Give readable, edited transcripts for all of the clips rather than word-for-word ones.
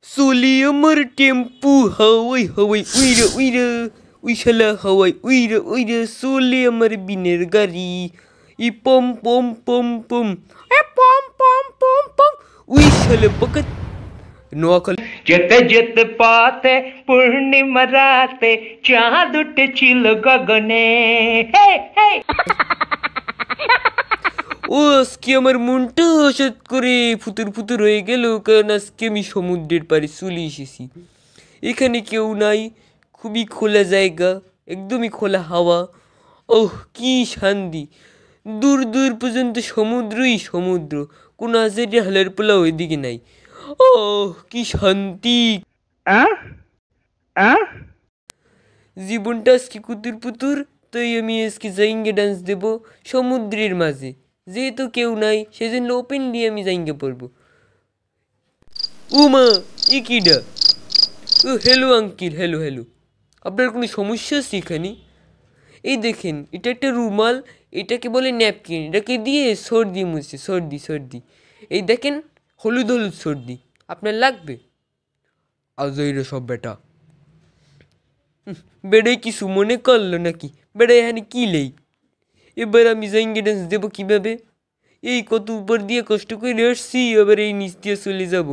চলি আমার টেম্পু হাওয়াই হাওয়াই উইরে উইরে উই শালা হাওয়াই উইরে উইরে চলে আমার বিনের গাড়ি ই পম পম পম পম পম পম পম পম উই শালা বকত নোয়াখালী যেতে যেতে পথে পূর্ণিমা রাতে চাঁদ উঠেছিল গগনে। হে হে ও আজকে আমার মনটা হঠাৎ করে ফুতুর ফুতুর হয়ে গেল, কারণ আজকে আমি সমুদ্রের পাড়ে চলে এসেছি। এখানে কেউ নাই, খুবই খোলা জায়গা, একদমই খোলা হাওয়া। ওহ কি শান্তি, দূর দূর পর্যন্ত সমুদ্রই সমুদ্র, কোনো আজের হালার পোলাও ওইদিকে নাই। ওহ কি শান্তি, জীবনটা আজকে কুতুর পুতুর। তাই আমি আজকে জাইঙ্গে ডান্স দেব সমুদ্রের মাঝে, যেহেতু কেউ নাই সেজন্য ওপেন দিয়ে আমি জাইঙ্গে পড়বো। উমা ই কিডা? ও হ্যালো আঙ্কিল, হ্যালো হ্যালো, আপনার কোনো সমস্যা আছে এখানে? এই দেখেন, এটা একটা রুমাল, এটাকে বলে ন্যাপকিন, এটাকে দিয়ে সর্দি মুছে, সর্দি সর্দি। এই দেখেন হলুদ হলুদ সর্দি, আপনার লাগবে? আজ এই রে সব বেটা, বেড়াই কিছু মনে করলো নাকি? বেড়াই এখানে কি লেই? এবার আমি জাইঙ্গে ডান্স দেবো কীভাবে? এই কত উপর দিয়ে কষ্ট করে আসছি, এবার এই নিচ দিয়ে চলে যাব।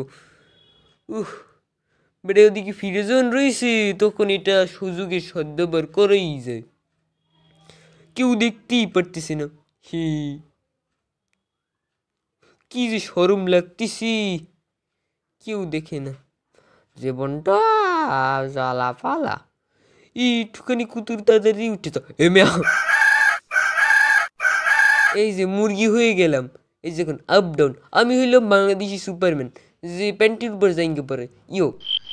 বেড়ে ওদিকে ফিরে যখন রয়েছে তখন এটা সুযোগের সদ্ব্যবহার করেই যায়, কেউ দেখতেই পারতেছে না। হে কি যে শরম লাগতেছি, কেউ দেখে না, জীবনটা জ্বালা পালা। একটুখানি কুতুর তাড়াতাড়ি উঠে তো এই যে মুরগি হয়ে গেলাম। এই দেখুন আপ ডাউন, আমি হইলাম বাংলাদেশি সুপারম্যান, যে প্যান্টের উপর যাইঙ্গে পরে ইয়ো।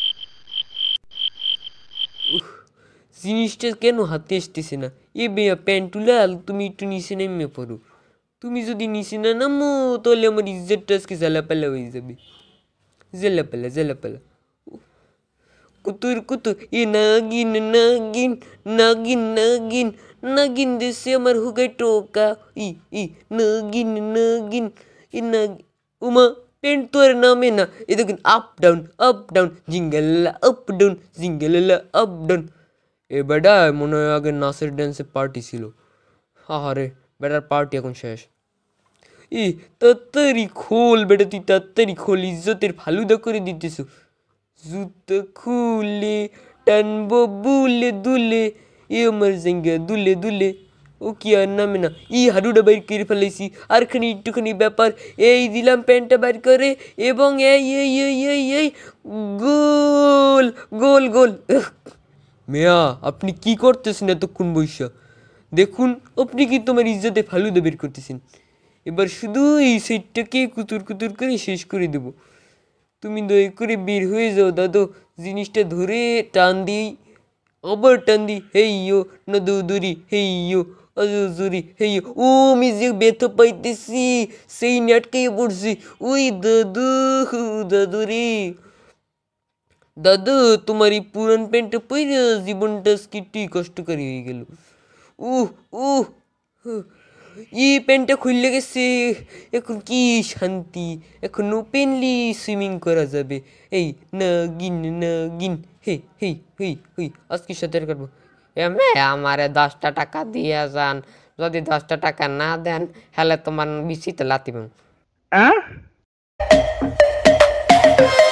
জিনিসটা কেন হাতে আসতেছে না? এ বেয়া প্যান্টুলাল, তুমি একটু নিচে নেমে পড়ো। তুমি যদি নিচে না নামো তাহলে আমার ইজ্জতটা আজকে জ্বালাপালা হয়ে যাবে, জ্বালাপালা জ্বালাপালা। কুতুর কুতুর এ নাগিন নাগিন নাগিন নাগিন নাগিন দেশে আমার হুগাই টোকা ই ই নাগিন নাগিন ই নাগিন। উমা পেন্ট তো আর নামে না। এ দেখুন আপ ডাউন জিঙ্গাল্লা আপ ডাউন জিঙ্গাল্লা আপ ডাউন। এ বেটা মনে হয় আগে নাচের ড্যান্সের পার্টি ছিল, আহারে বেটার পার্টি এখন শেষ। ই তাড়াতাড়ি খোল বেটা, তুই তাড়াতাড়ি খোল, ইজ্জতের ফালুদা করে দিতেছ। জুতো খুলে টানবো বুলে দুলে, এ আমার জায়গা দুলে দুলে। ও কি আর নামে না? ই হাডুডা বাইর করে ফেলেছি, আর খানি একটুখানি ব্যাপার। এই দিলাম প্যান্টটা বাইর করে, এবং এই এই এই এই এই গোল গোল গোল। মেয়া আপনি কি করতেছেন এতক্ষণ বৈশা? দেখুন আপনি কি তোমার ইজ্জতে ফালুদা বের করতেছেন। এবার শুধু এই সাইডটাকে কুতুর কুতুর করে শেষ করে দেবো। তুমি দয়া করে বের হয়ে যাও দাদু, জিনিসটা ধরে টান দিই, আবার টান দিই, হেইয়ো না দৌদুরি হেইয়ো আজুরি হেইয়ো। ও আমি যে ব্যথা পাইতেছি, সেই নাটকে পড়ছি। ওই দাদু দাদু রে দাদু, তোমার এই পুরান প্যান্টটা পরে জীবনটা স্কিটটি কষ্টকরী হয়ে গেল। উহ এই প্যান্টটা খুললে গেছে, এখন কি শান্তি, এখন ওপেনলি সুইমিং করা যাবে। এই নাগিন নাগিন হে হে হে হে, আজকে সাঁতার কাটবো। এমনি আমারে 10টা টাকা দিয়ে যান, যদি 10টা টাকা না দেন হলে তোমার বিচিতে লাতিব।